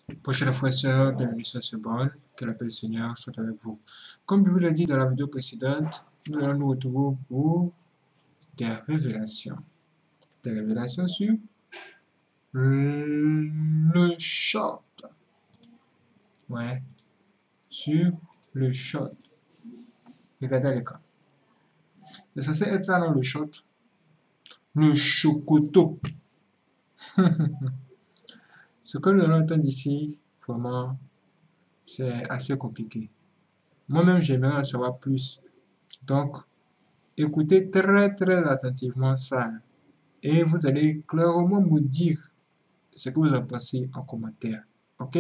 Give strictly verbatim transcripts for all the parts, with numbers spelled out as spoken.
Prochaine fois, sœur, bienvenue sur ce bol. Que la paix du Seigneur soit avec vous. Comme je vous l'ai dit dans la vidéo précédente, nous allons nous retrouver pour des révélations. Des révélations sur le short. Ouais, sur le short. Regardez l'écran. C'est censé être là dans le short. Le chocoto. Ce que nous allons entendre ici, vraiment, c'est assez compliqué. Moi-même, j'aimerais en savoir plus. Donc, écoutez très très attentivement ça. Et vous allez clairement me dire ce que vous en pensez en commentaire. Ok?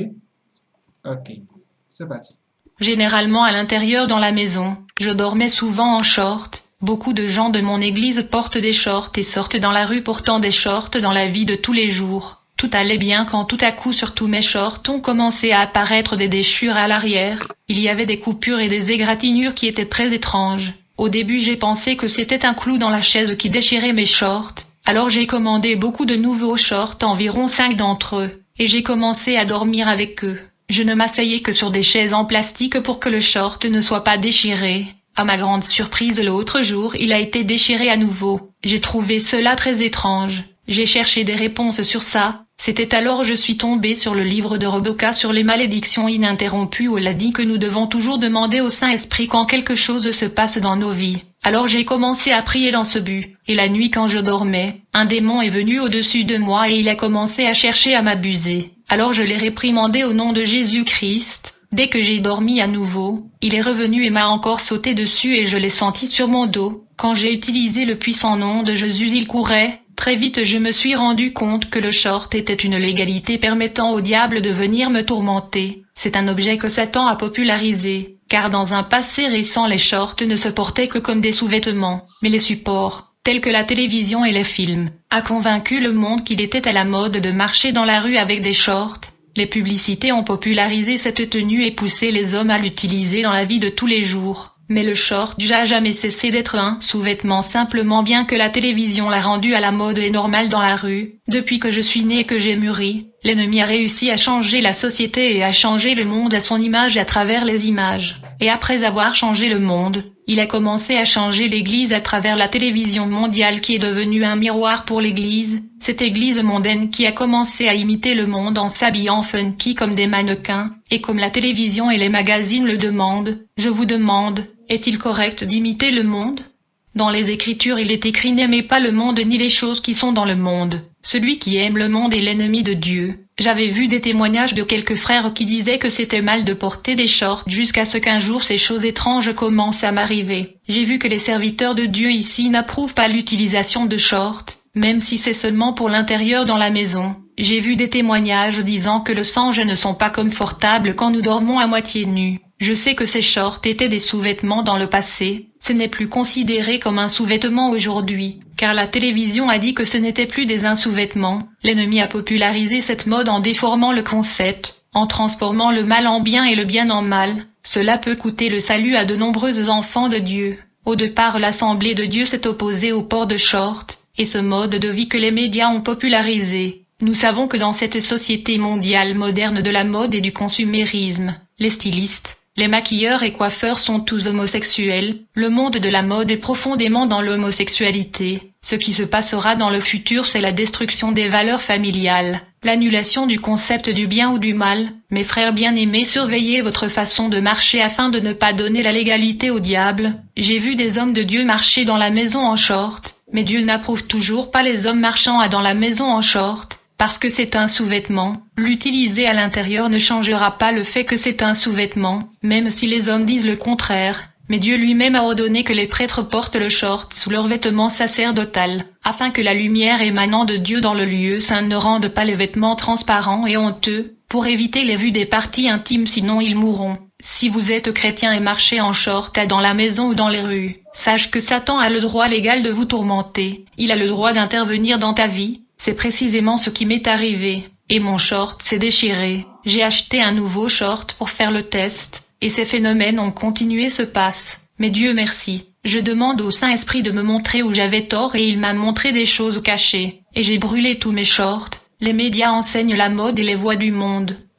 Ok. C'est parti. Généralement à l'intérieur dans la maison, je dormais souvent en short. Beaucoup de gens de mon église portent des shorts et sortent dans la rue portant des shorts dans la vie de tous les jours. Tout allait bien quand tout à coup sur tous mes shorts ont commencé à apparaître des déchirures à l'arrière. Il y avait des coupures et des égratignures qui étaient très étranges. Au début j'ai pensé que c'était un clou dans la chaise qui déchirait mes shorts. Alors j'ai commandé beaucoup de nouveaux shorts, environ cinq d'entre eux, et j'ai commencé à dormir avec eux. Je ne m'asseyais que sur des chaises en plastique pour que le short ne soit pas déchiré. À ma grande surprise, l'autre jour, il a été déchiré à nouveau. J'ai trouvé cela très étrange. J'ai cherché des réponses sur ça. C'était alors que je suis tombée sur le livre de Rebecca sur les malédictions ininterrompues où elle a dit que nous devons toujours demander au Saint-Esprit quand quelque chose se passe dans nos vies. Alors j'ai commencé à prier dans ce but. Et la nuit quand je dormais, un démon est venu au-dessus de moi et il a commencé à chercher à m'abuser. Alors je l'ai réprimandé au nom de Jésus-Christ. Dès que j'ai dormi à nouveau, il est revenu et m'a encore sauté dessus et je l'ai senti sur mon dos. Quand j'ai utilisé le puissant nom de Jésus, il courait. Très vite je me suis rendu compte que le short était une légalité permettant au diable de venir me tourmenter. C'est un objet que Satan a popularisé, car dans un passé récent les shorts ne se portaient que comme des sous-vêtements, mais les supports, tels que la télévision et les films, a convaincu le monde qu'il était à la mode de marcher dans la rue avec des shorts. Les publicités ont popularisé cette tenue et poussé les hommes à l'utiliser dans la vie de tous les jours. Mais le short n'a jamais cessé d'être un sous-vêtement simplement bien que la télévision l'a rendu à la mode et normal dans la rue. Depuis que je suis né et que j'ai mûri, l'ennemi a réussi à changer la société et à changer le monde à son image et à travers les images. Et après avoir changé le monde, il a commencé à changer l'église à travers la télévision mondiale qui est devenue un miroir pour l'église. Cette église mondaine qui a commencé à imiter le monde en s'habillant funky comme des mannequins, et comme la télévision et les magazines le demandent, je vous demande, est-il correct d'imiter le monde? Dans les Écritures il est écrit n'aimez pas le monde ni les choses qui sont dans le monde. Celui qui aime le monde est l'ennemi de Dieu. J'avais vu des témoignages de quelques frères qui disaient que c'était mal de porter des shorts jusqu'à ce qu'un jour ces choses étranges commencent à m'arriver. J'ai vu que les serviteurs de Dieu ici n'approuvent pas l'utilisation de shorts, même si c'est seulement pour l'intérieur dans la maison. J'ai vu des témoignages disant que le singe ne sont pas confortables quand nous dormons à moitié nus. Je sais que ces shorts étaient des sous-vêtements dans le passé, ce n'est plus considéré comme un sous-vêtement aujourd'hui, car la télévision a dit que ce n'était plus des un sous-vêtements. L'ennemi a popularisé cette mode en déformant le concept, en transformant le mal en bien et le bien en mal. Cela peut coûter le salut à de nombreux enfants de Dieu. Au départ l'Assemblée de Dieu s'est opposée au port de shorts, et ce mode de vie que les médias ont popularisé. Nous savons que dans cette société mondiale moderne de la mode et du consumérisme, les stylistes, les maquilleurs et coiffeurs sont tous homosexuels. Le monde de la mode est profondément dans l'homosexualité. Ce qui se passera dans le futur, c'est la destruction des valeurs familiales, l'annulation du concept du bien ou du mal. Mes frères bien-aimés, surveillez votre façon de marcher afin de ne pas donner la légalité au diable. J'ai vu des hommes de Dieu marcher dans la maison en short, mais Dieu n'approuve toujours pas les hommes marchant à dans la maison en short. Parce que c'est un sous-vêtement, l'utiliser à l'intérieur ne changera pas le fait que c'est un sous-vêtement, même si les hommes disent le contraire. Mais Dieu lui-même a ordonné que les prêtres portent le short sous leur vêtement sacerdotal, afin que la lumière émanant de Dieu dans le lieu saint ne rende pas les vêtements transparents et honteux, pour éviter les vues des parties intimes sinon ils mourront. Si vous êtes chrétien et marchez en short dans la maison ou dans les rues, sache que Satan a le droit légal de vous tourmenter, il a le droit d'intervenir dans ta vie. C'est précisément ce qui m'est arrivé, et mon short s'est déchiré. J'ai acheté un nouveau short pour faire le test, et ces phénomènes ont continué se passe. Mais Dieu merci, je demande au Saint-Esprit de me montrer où j'avais tort et il m'a montré des choses cachées, et j'ai brûlé tous mes shorts. Les médias enseignent la mode et les voies du monde,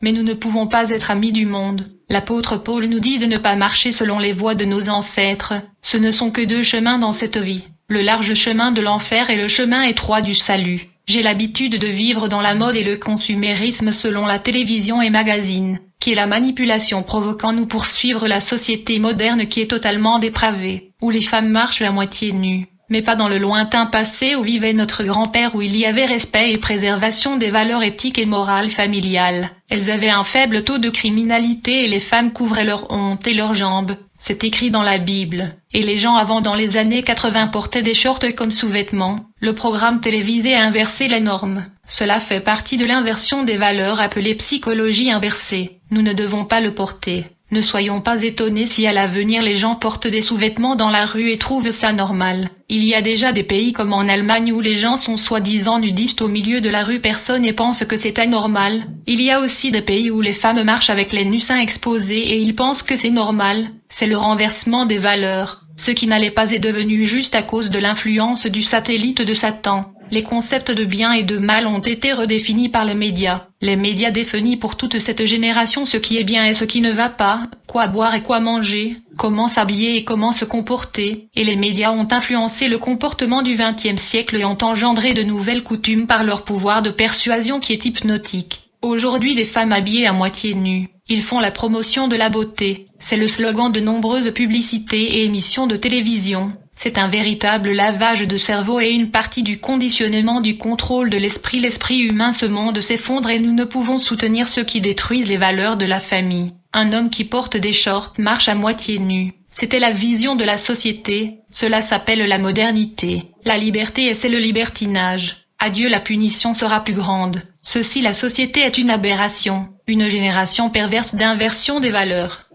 mais nous ne pouvons pas être amis du monde. L'apôtre Paul nous dit de ne pas marcher selon les voies de nos ancêtres. Ce ne sont que deux chemins dans cette vie, le large chemin de l'enfer et le chemin étroit du salut. J'ai l'habitude de vivre dans la mode et le consumérisme selon la télévision et magazines, qui est la manipulation provoquant nous pour suivre la société moderne qui est totalement dépravée, où les femmes marchent à moitié nues. Mais pas dans le lointain passé où vivait notre grand-père, où il y avait respect et préservation des valeurs éthiques et morales familiales. Elles avaient un faible taux de criminalité et les femmes couvraient leur honte et leurs jambes. C'est écrit dans la Bible. Et les gens avant dans les années quatre-vingt portaient des shorts comme sous-vêtements. Le programme télévisé a inversé les normes. Cela fait partie de l'inversion des valeurs appelée psychologie inversée. Nous ne devons pas le porter. Ne soyons pas étonnés si à l'avenir les gens portent des sous-vêtements dans la rue et trouvent ça normal. Il y a déjà des pays comme en Allemagne où les gens sont soi-disant nudistes au milieu de la rue, personne ne pense que c'est anormal. Il y a aussi des pays où les femmes marchent avec les nus seins exposés et ils pensent que c'est normal. C'est le renversement des valeurs. Ce qui n'allait pas est devenu juste à cause de l'influence du satellite de Satan. Les concepts de bien et de mal ont été redéfinis par les médias. Les médias définissent pour toute cette génération ce qui est bien et ce qui ne va pas, quoi boire et quoi manger, comment s'habiller et comment se comporter, et les médias ont influencé le comportement du vingtième siècle et ont engendré de nouvelles coutumes par leur pouvoir de persuasion qui est hypnotique. Aujourd'hui, les femmes habillées à moitié nues, ils font la promotion de la beauté. C'est le slogan de nombreuses publicités et émissions de télévision. C'est un véritable lavage de cerveau et une partie du conditionnement du contrôle de l'esprit. L'esprit humain, ce monde s'effondre et nous ne pouvons soutenir ceux qui détruisent les valeurs de la famille. Un homme qui porte des shorts marche à moitié nu. C'était la vision de la société. Cela s'appelle la modernité. La liberté et c'est le libertinage. Adieu, la punition sera plus grande. Ceci, la société est une aberration. Une génération perverse d'inversion des valeurs.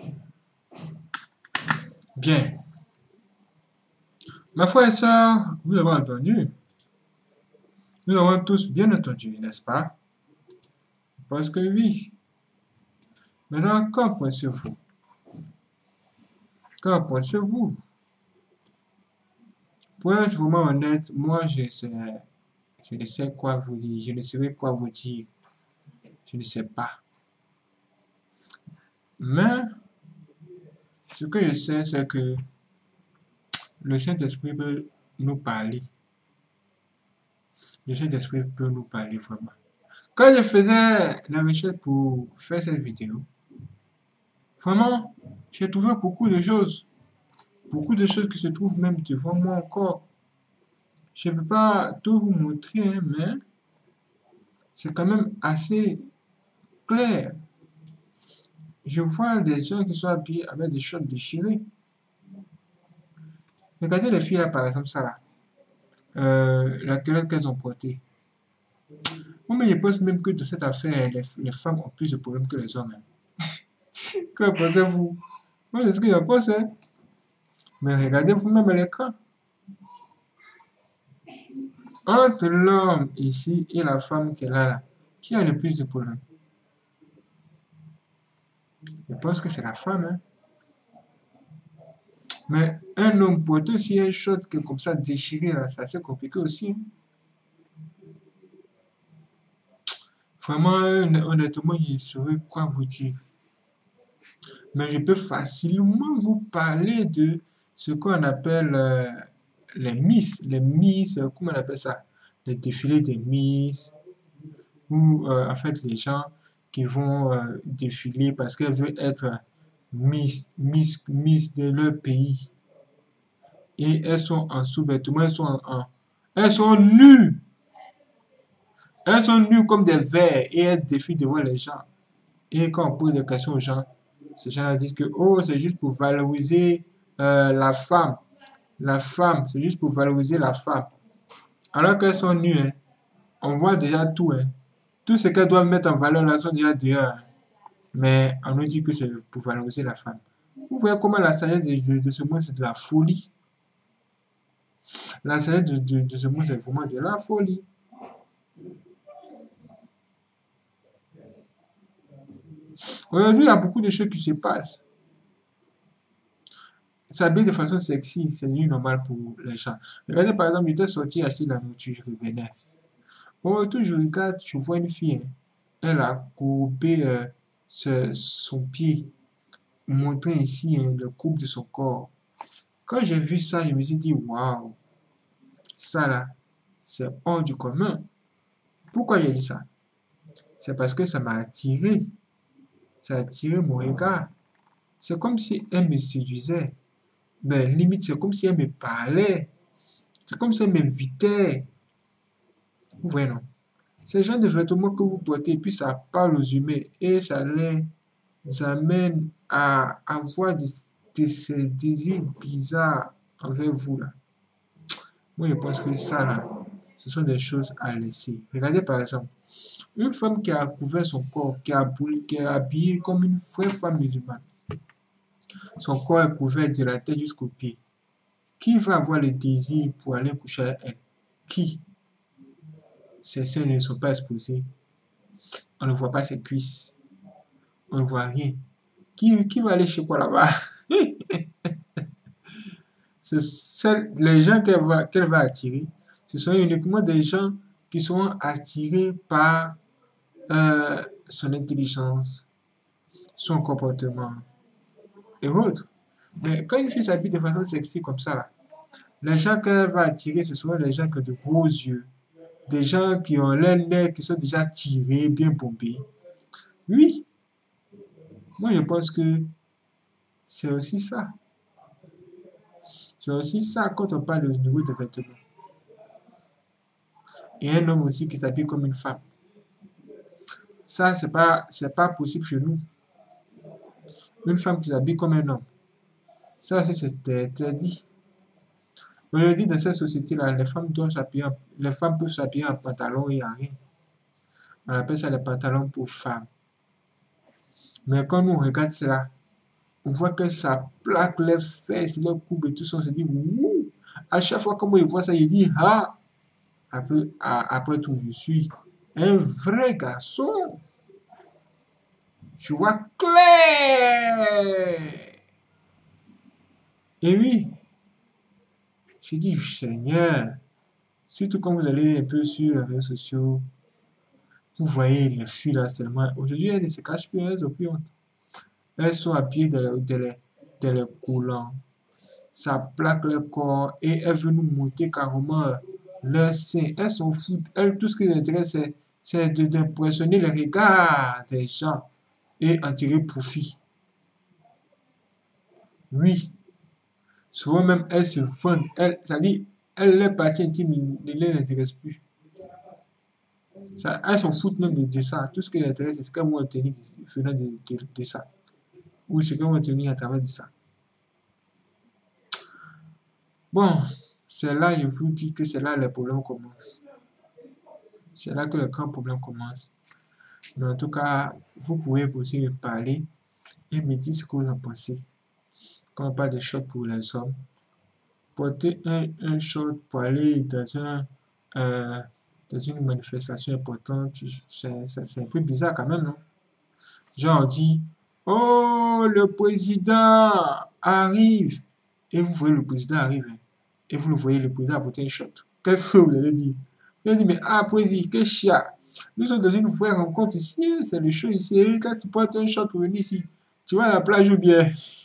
Bien. Ma frère et sœur, vous l'avez entendu. Nous l'avons tous bien entendu, n'est-ce pas? Parce que oui. Maintenant, qu'en pensez-vous? Qu'en pensez-vous? Pour être vraiment honnête, moi, je, sais, je ne sais quoi vous dire. Je ne sais quoi vous dire. Je ne sais pas. Mais, ce que je sais, c'est que le Saint-Esprit peut nous parler. Le Saint-Esprit peut nous parler vraiment. Quand je faisais la recherche pour faire cette vidéo, vraiment, j'ai trouvé beaucoup de choses. Beaucoup de choses qui se trouvent même devant moi encore. Je ne peux pas tout vous montrer, hein, mais c'est quand même assez clair. Je vois des gens qui sont habillés avec des shorts déchirés. Regardez les filles là, par exemple, ça là. Euh, la culotte qu'elles ont portée. Moi, mais je pense même que de cette affaire, les, les femmes ont plus de problèmes que les hommes. Hein. Que pensez-vous? Moi, c'est ce que je pense. Hein. Mais regardez vous-même à l'écran. Entre l'homme ici et la femme qu'elle a là, qui a le plus de problèmes? Je pense que c'est la femme. Hein. Mais un homme porte aussi un short que comme ça déchiré, là, c'est assez compliqué aussi. Vraiment, honnêtement, je ne saurais quoi vous dire. Mais je peux facilement vous parler de ce qu'on appelle euh, les Miss. Les Miss, euh, comment on appelle ça? Les défilés des Miss. Ou euh, en fait, les gens qui vont euh, défiler parce qu'elles veulent être Miss, Miss, Miss de leur pays. Et elles sont en sous-vêtements, elles sont en, en... Elles sont nues. Elles sont nues comme des vers et elles défilent devant les gens. Et quand on pose des questions aux gens, ces gens-là disent que oh, c'est juste pour valoriser euh, la femme. La femme, c'est juste pour valoriser la femme. Alors qu'elles sont nues, hein, on voit déjà tout. Hein. Tout ce qu'elles doivent mettre en valeur là sont déjà dehors. Hein. Mais on nous dit que c'est pour valoriser la femme. Vous voyez comment la sagesse de, de, de ce monde, c'est de la folie. La sagesse de, de, de ce monde, c'est vraiment de la folie. Aujourd'hui, il y a beaucoup de choses qui se passent. S'habiller de façon sexy, c'est devenu normal pour les gens. Regardez, par exemple, j'étais sorti acheter de la nourriture, je revenais. Au retour, je regarde, je vois une fille. Hein. Elle a courbé euh, ce- son pied, montrant ici hein, le couple de son corps. Quand j'ai vu ça, je me suis dit, waouh, ça là, c'est hors du commun. Pourquoi j'ai dit ça? C'est parce que ça m'a attiré. Ça a attiré mon regard. C'est comme si elle me séduisait. Ben, limite, c'est comme si elle me parlait. C'est comme si elle m'invitait. Vous voyez, non? Ces genre de vêtements que vous portez, puis ça parle aux humains et ça les amène à avoir des, des- ces désirs bizarres envers vous, là. Moi, je pense que ça, là, ce sont des choses à laisser. Regardez, par exemple, une femme qui a couvert son corps, qui a, bou- qui est habillée comme une vraie femme musulmane. Son corps est couvert de la tête jusqu'aux pieds. Qui va avoir le désir pour aller coucher avec elle? Qui? Ses seins ne sont pas exposés. On ne voit pas ses cuisses. On ne voit rien. Qui, qui va aller chez quoi là-bas? C'est celles- les gens qu'elle va, qu'elle va attirer, ce sont uniquement des gens qui seront attirés par euh, son intelligence, son comportement et autres. Mais quand une fille s'habille de façon sexy comme ça, là, les gens qu'elle va attirer, ce seront les gens qui ont de gros yeux, des gens qui ont les nez qui sont déjà tirés, bien bombés. Oui, moi je pense que c'est aussi ça. C'est aussi ça quand on parle du niveau de vêtements. Et un homme aussi qui s'habille comme une femme. Ça, c'est pas, c'est pas possible chez nous. Une femme qui s'habille comme un homme. Ça, c'est c'est interdit. Aujourd'hui, dans cette société-là, les femmes doivent s'habiller, en- les femmes peuvent s'habiller en pantalon et en rien. On appelle ça les pantalons pour femmes. Mais quand on regarde cela, on voit que ça plaque les fesses, les courbes et tout ça. On se dit, ouh! À chaque fois que moi je vois ça, je dis, ah! Après, à- après tout, je suis un vrai garçon. Je vois clair. Et oui, j'ai dit, Seigneur, surtout quand vous allez un peu sur les réseaux sociaux, vous voyez les filles là seulement. Aujourd'hui, elles ne se cachent plus, elles ont plus honte. Elles sont habillées dans les, dans les, dans les collants. Ça plaque le corps et elles veulent nous montrer carrément leurs seins. Elles s'en foutent. Elles, tout ce qui les intéresse, c'est, c'est de- d'impressionner les regards des gens et en tirer profit. Oui, souvent même elles se vendent. Elles, c'est-à-dire, elles, les parties intimes ne les intéressent plus. Ça, elles s'en foutent même de, de ça. Tout ce qui les intéresse, c'est ce qu'elles vont obtenir venant de, de, de ça. Ou ce qu'elles vont obtenir à travers de ça. Bon, c'est là, je vous dis que c'est là les problèmes commencent. C'est là que le grand problème commence. Mais en tout cas, vous pouvez aussi me parler et me dire ce que vous en pensez. Quand on parle de short pour les hommes, porter un, un short pour aller dans, un, euh, dans une manifestation importante, c'est c'est- c'est un peu bizarre quand même, non? Genre, on dit, oh, le président arrive. Et vous voyez le président arriver. Et vous le voyez, le président apporter un short. Qu'est-ce que vous allez dire? Vous allez dire, mais ah, président, quel chia. Nous sommes dans une vraie rencontre ici, c'est le show ici. Quand tu portes un short pour venir ici, tu vas à la plage ou bien?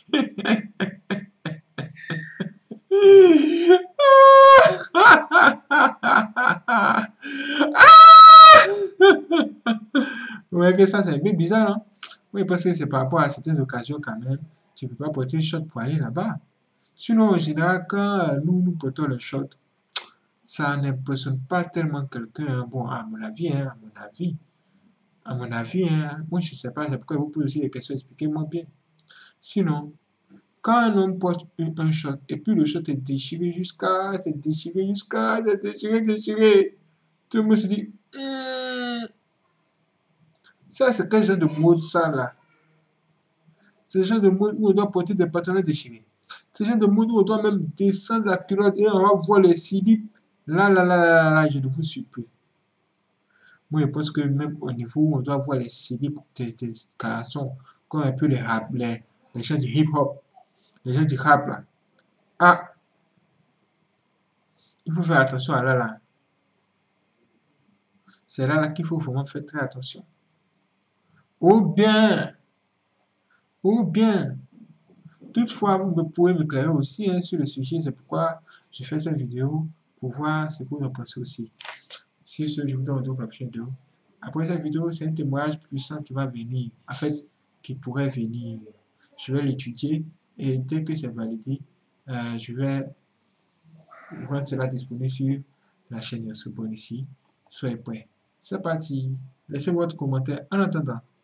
Ouais, que ça, c'est un peu bizarre, hein? Oui, parce que c'est par rapport à certaines occasions quand même. Tu ne peux pas porter un short pour aller là-bas. Sinon, en général, quand euh, nous, nous portons le short, ça n'impressionne pas tellement quelqu'un, hein. Bon, à mon avis, hein, à mon avis, à mon avis, hein, moi, je ne sais pas, c'est pourquoi vous posez aussi des questions, expliquez-moi bien. Sinon, quand un homme porte un, un short et puis le short est déchiré jusqu'à, c'est déchiré jusqu'à, c'est déchiré, déchiré, tout le monde se dit, hmm, ça, c'est quel genre de mode ça là? C'est le genre de mode où on doit porter des pantalons déchirés. C'est le genre de mode où on doit même descendre la culotte et on va voir les slips. Là, là, là, là, là, je ne vous suis plus. Moi, je pense que même au niveau où on doit voir les slips des, des garçons, comme un peu les rap, les, les gens du hip-hop, les gens du rap là. Ah, il faut faire attention à là, là. C'est là, là qu'il faut vraiment faire très attention. Ou bien, Ou bien, toutefois, vous me pouvez m'éclairer aussi hein, sur le sujet. C'est pourquoi je fais cette vidéo pour voir ce que vous en pensez aussi. Si ce, je vous donne donc la prochaine vidéo. Après cette vidéo, c'est un témoignage puissant qui va venir. En fait, qui pourrait venir. Je vais l'étudier et dès que c'est validé, euh, je vais rendre cela disponible sur la chaîne Yasobon ici. Soyez prêts. C'est parti. Laissez votre commentaire en attendant.